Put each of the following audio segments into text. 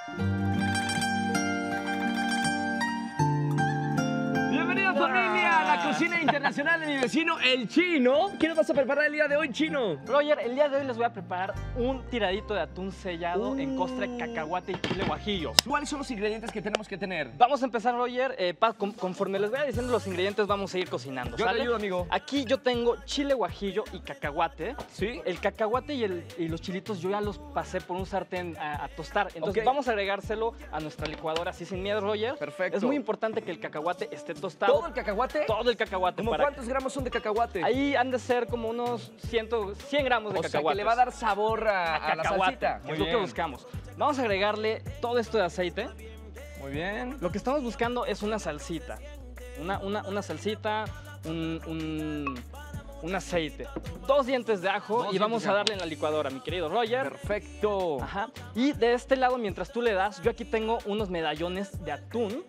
Bienvenidos familia a la cocina internacional de mi vecino, el Chino. ¿Qué nos vas a preparar el día de hoy, Chino? Roger, el día de hoy les voy a preparar un tiradito de atún sellado en costra de cacahuate y chile guajillo. ¿Cuáles son los ingredientes que tenemos que tener? Vamos a empezar, Roger. Conforme les vaya diciendo los ingredientes, vamos a ir cocinando. Yo te ayudo, amigo. Aquí yo tengo chile guajillo y cacahuate. ¿Sí? El cacahuate y los chilitos yo ya los pasé por un sartén a tostar. Entonces Ok. vamos a agregárselo a nuestra licuadora así sin miedo, Roger. Perfecto. Es muy importante que el cacahuate esté tostado. ¿Todo el cacahuate? Todo el cacahuate. ¿Cómo cuántos gramos son de cacahuate? Ahí han de ser como unos 100 gramos de o sea, cacahuate. que le va a dar sabor a la cacahuate, salsita. que es lo que buscamos. Vamos a agregarle todo esto de aceite. Muy bien. Lo que estamos buscando es una salsita. Una salsita, un aceite. 2 dientes de ajo y vamos a darle en la licuadora, mi querido Roger. Perfecto. Ajá. Y de este lado, mientras tú le das, yo aquí tengo unos medallones de atún.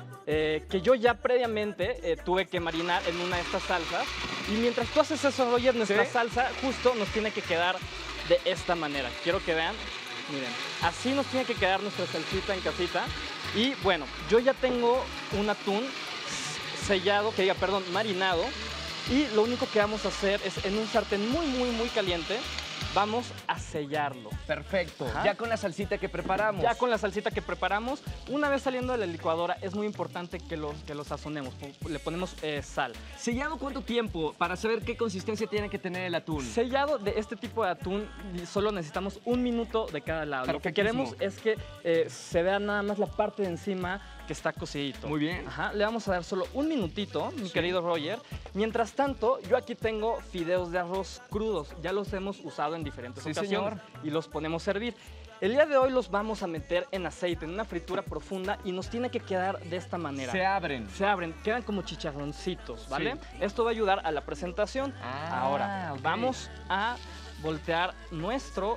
Que yo ya previamente tuve que marinar en una de estas salsas. Y mientras tú haces eso, Roger, nuestra salsa justo nos tiene que quedar de esta manera. Quiero que vean, miren, así nos tiene que quedar nuestra salsita en casita. Y bueno, yo ya tengo un atún sellado, marinado. Y lo único que vamos a hacer es en un sartén muy caliente, vamos a sellarlo. Perfecto. Ajá. Ya con la salsita que preparamos. Ya con la salsita que preparamos, una vez saliendo de la licuadora, es muy importante que lo sazonemos. Le ponemos sal. ¿Sellado cuánto tiempo para saber qué consistencia tiene que tener el atún? Sellado de este tipo de atún, solo necesitamos 1 minuto de cada lado. Lo que queremos es que se vea nada más la parte de encima que está cocidito. Muy bien. Ajá. Le vamos a dar solo 1 minutito, mi querido Roger. Mientras tanto, yo aquí tengo fideos de arroz crudos. Ya los hemos usado en diferentes ocasiones, señor. y los ponemos a servir. El día de hoy los vamos a meter en aceite, en una fritura profunda, y nos tiene que quedar de esta manera. Se abren. Se abren, quedan como chicharroncitos, ¿vale? Esto va a ayudar a la presentación. Ahora, ok. vamos a voltear nuestro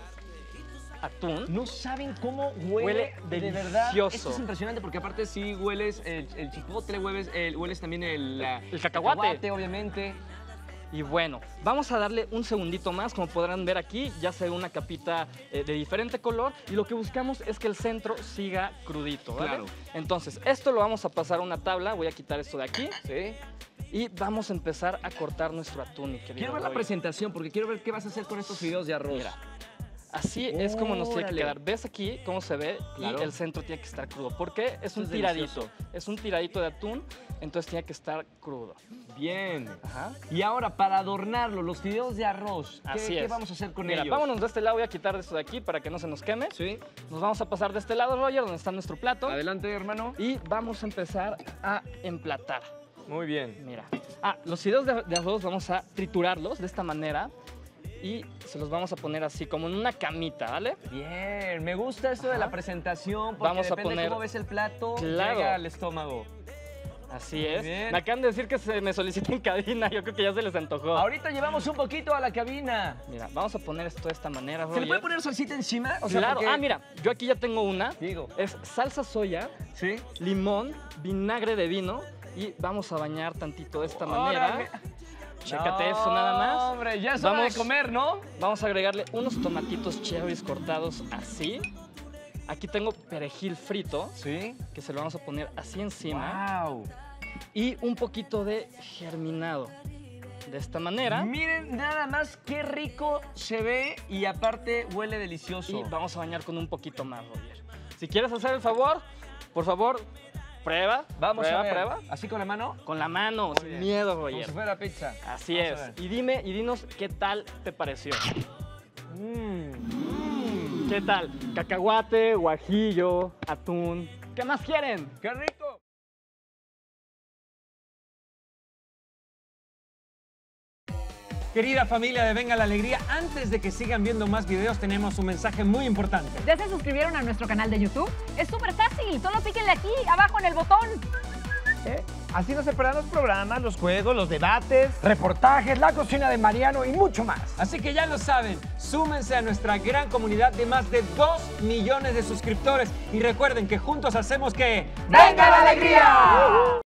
atún. No saben cómo huele de verdad. delicioso. Esto es impresionante porque aparte sí hueles el chipotle, hueles también el cacahuate. obviamente. Y bueno, vamos a darle un segundito más. Como podrán ver aquí, ya se ve una capita de diferente color. Y lo que buscamos es que el centro siga crudito, ¿vale? Claro. Entonces, esto lo vamos a pasar a una tabla. Voy a quitar esto de aquí. Sí. Y vamos a empezar a cortar nuestro atún, mi querido Quiero ver la Roger. presentación porque quiero ver qué vas a hacer con estos fideos de arroz. Mira, así es como nos tiene que Órale. quedar. ¿Ves aquí cómo se ve? Claro. Y el centro tiene que estar crudo. Porque es un es tiradito. delicioso. Es un tiradito de atún, entonces tiene que estar crudo. Bien. Ajá. Y ahora, para adornarlo, los fideos de arroz, ¿qué vamos a hacer con Mira, ellos? vámonos de este lado. Voy a quitar esto de aquí para que no se nos queme. Sí. Nos vamos a pasar de este lado, Roger, donde está nuestro plato. Adelante, hermano. Y vamos a empezar a emplatar. Muy bien. Mira. Los fideos de arroz vamos a triturarlos de esta manera. Y se los vamos a poner así, como en una camita, ¿vale? Bien, me gusta esto de la presentación porque Vamos a depende poner- cómo ves el plato, Claro. llega al estómago. Así es. bien. Me acaban de decir que se me solicita en cabina. Yo creo que ya se les antojó. Ahorita llevamos un poquito a la cabina. Mira, vamos a poner esto de esta manera, ¿Se le Roger. puede poner salsita encima? O sea, Claro. porque- Mira, yo aquí ya tengo una. Digo. Es salsa soya, Sí. limón, vinagre de vino y vamos a bañar tantito de esta Órale. manera. Chécate eso nada más. Hombre, ya es hora de comer, ¿no? Vamos a agregarle unos tomatitos cherries cortados así. Aquí tengo perejil frito, Sí. que se lo vamos a poner así encima. Wow. Y un poquito de germinado. De esta manera. Miren nada más qué rico se ve y aparte huele delicioso. Y vamos a bañar con un poquito más, Roger. Si quieres hacer el favor, por favor, prueba. Vamos prueba, a ver. prueba. ¿Así con la mano? Con la mano, sin bien. miedo, Como Roger. si fuera pizza. Así Vamos es. a ver. Y dime y dinos qué tal te pareció. ¿Qué tal? Cacahuate, guajillo, atún. ¿Qué más quieren? ¡Qué rico! Querida familia de Venga la Alegría, antes de que sigan viendo más videos, tenemos un mensaje muy importante. ¿Ya se suscribieron a nuestro canal de YouTube? Es súper fácil, solo píquenle aquí, abajo en el botón. Así no se perderán los programas, los juegos, los debates, reportajes, la cocina de Mariano y mucho más. Así que ya lo saben, súmense a nuestra gran comunidad de más de 2 millones de suscriptores y recuerden que juntos hacemos que... ¡Venga la alegría!